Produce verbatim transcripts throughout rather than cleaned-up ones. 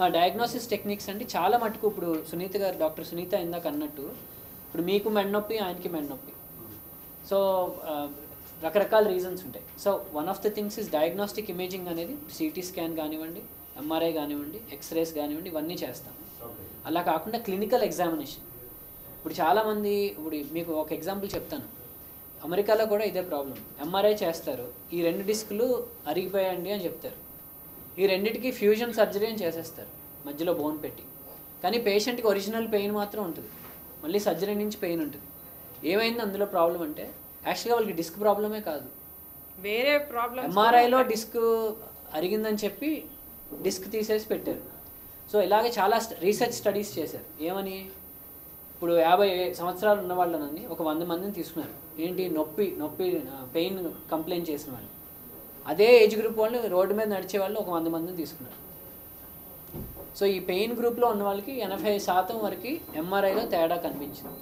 Diagnosis techniques అంటే చాలా మటుకు ఇప్పుడు సునీత గారు డాక్టర్ సునీత ఇందాక అన్నట్టు ఇప్పుడు మీకు మెడనొప్పి ఆయనకి మెడనొప్పి సో రకరకాల రీజన్స్ ఉంటాయి. So one of the things is diagnostic imaging అనేది సిటీ స్కాన్ కానివ్వండి, ఎంఆర్ఐ కానివ్వండి, ఎక్స్రేస్ కానివ్వండి, ఇవన్నీ చేస్తాం. అలా కాకుండా క్లినికల్ ఎగ్జామినేషన్ ఇప్పుడు చాలామంది ఇప్పుడు మీకు ఒక ఎగ్జాంపుల్ చెప్తాను. అమెరికాలో కూడా ఇదే ప్రాబ్లం. ఎంఆర్ఐ చేస్తారు, ఈ రెండు డిస్కులు అరిగిపోయండి అని చెప్తారు. ఈ రెండింటికి ఫ్యూజన్ సర్జరీ అని చేసేస్తారు మధ్యలో బోన్ పెట్టి. కానీ పేషెంట్కి ఒరిజినల్ పెయిన్ మాత్రం ఉంటుంది, మళ్ళీ సర్జరీ నుంచి పెయిన్ ఉంటుంది. ఏమైంది అందులో ప్రాబ్లం అంటే యాక్చువల్గా వాళ్ళకి డిస్క్ ప్రాబ్లమే కాదు, వేరే ప్రాబ్లం. ఎంఆర్ఐలో డిస్క్ అరిగిందని చెప్పి డిస్క్ తీసేసి పెట్టారు. సో ఇలాగే చాలా రీసెర్చ్ స్టడీస్ చేశారు. ఏమని ఇప్పుడు యాభై సంవత్సరాలు ఉన్న వాళ్ళని ఒక వంద మందిని తీసుకున్నారు. ఏంటి నొప్పి నొప్పి పెయిన్ కంప్లైంట్ చేసిన వాళ్ళు. అదే ఏజ్ గ్రూప్ వాళ్ళు రోడ్డు మీద నడిచే వాళ్ళు ఒక వంద మందిని తీసుకున్నారు. సో ఈ పెయిన్ గ్రూప్లో ఉన్న వాళ్ళకి ఎనభై శాతం వరకు ఎంఆర్ఐలో తేడా కనిపించింది.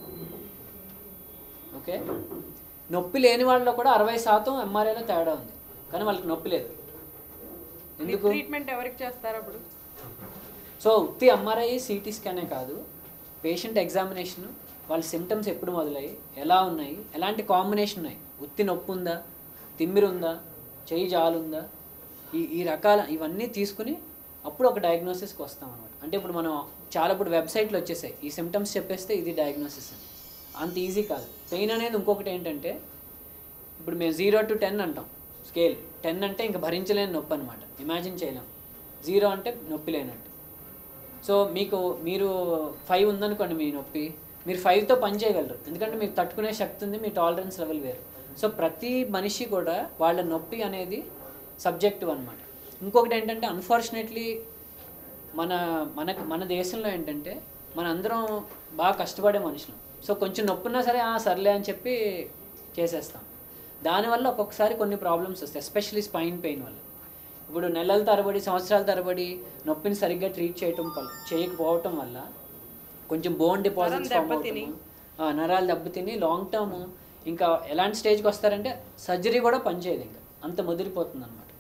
ఓకే, నొప్పి లేని వాళ్ళలో కూడా అరవై శాతం ఎంఆర్ఐలో తేడా ఉంది, కానీ వాళ్ళకి నొప్పి లేదు. ఎందుకు? ట్రీట్మెంట్ ఎవరికి చేస్తారు అప్పుడు? సో ఉత్తి ఎంఆర్ఐ సిటీ స్కానే కాదు, పేషెంట్ ఎగ్జామినేషన్, వాళ్ళ సిమ్టమ్స్ ఎప్పుడు మొదలయ్యి, ఎలా ఉన్నాయి, ఎలాంటి కాంబినేషన్ ఉన్నాయి, ఉత్తి నొప్పి ఉందా, తిమ్మిరి ఉందా, చెయ్యి జాలుందా, ఈ ఈ రకాల ఇవన్నీ తీసుకుని అప్పుడు ఒక డయాగ్నోసిస్కి వస్తాం అనమాట. అంటే ఇప్పుడు మనం చాలా ఇప్పుడు వెబ్సైట్లు వచ్చేసాయి, ఈ సిమ్టమ్స్ చెప్పేస్తే ఇది డయాగ్నోసిస్ అని. అంత ఈజీ కాదు. పెయిన్ అనేది ఇంకొకటి ఏంటంటే ఇప్పుడు మేము జీరో టు టెన్ అంటాం స్కేల్. టెన్ అంటే ఇంకా భరించలేని నొప్పి అనమాట, ఇమాజిన్ చేయలేం. జీరో అంటే నొప్పి లేనట్టు. సో మీకు మీరు ఫైవ్ ఉందనుకోండి మీ నొప్పి, మీరు ఫైవ్తో పని చేయగలరు, ఎందుకంటే మీకు తట్టుకునే శక్తి ఉంది, మీ టాలరెన్స్ లెవెల్ వేరు. సో ప్రతి మనిషి కూడా వాళ్ళ నొప్పి అనేది సబ్జెక్టివ్ అనమాట. ఇంకొకటి ఏంటంటే అన్ఫార్చునేట్లీ మన మన మన దేశంలో ఏంటంటే మన అందరం బాగా కష్టపడే మనుషులు. సో కొంచెం నొప్పి ఉన్నా సరే సర్లే అని చెప్పి చేసేస్తాం. దానివల్ల ఒక్కొక్కసారి కొన్ని ప్రాబ్లమ్స్ వస్తాయి, ఎస్పెషల్లీ స్పైన్ పెయిన్ వల్ల. ఇప్పుడు నెలల తరబడి సంవత్సరాల తరబడి నొప్పిని సరిగ్గా ట్రీట్ చేయటం చేయకపోవటం వల్ల కొంచెం బోన్ డిపాజిట్స్ ఫామ్ అవుతాయి, నరాలు దెబ్బతిని లాంగ్ టర్మ్ ఇంకా ఎలాంటి స్టేజ్కి వస్తారంటే సర్జరీ కూడా పనిచేయదు, ఇంకా అంత ముదిరిపోతుంది అనమాట.